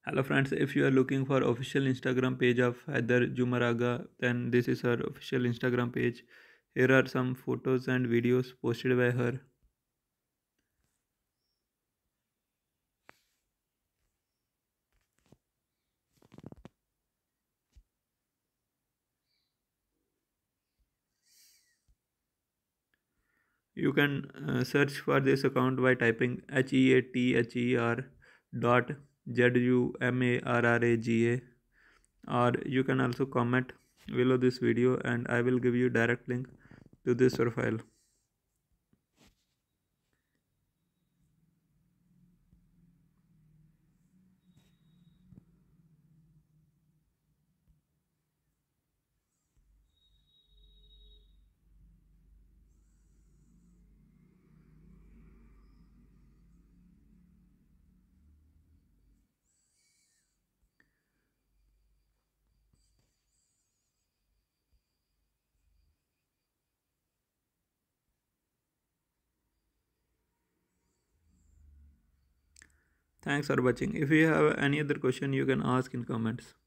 Hello friends, if you are looking for official Instagram page of Heather Zumarraga, then this is her official Instagram page. Here are some photos and videos posted by her. You can search for this account by typing HEATHER dot ZUMARRAGA, or you can also comment below this video and I will give you direct link to this profile. Thanks for watching. If you have any other question, you can ask in comments.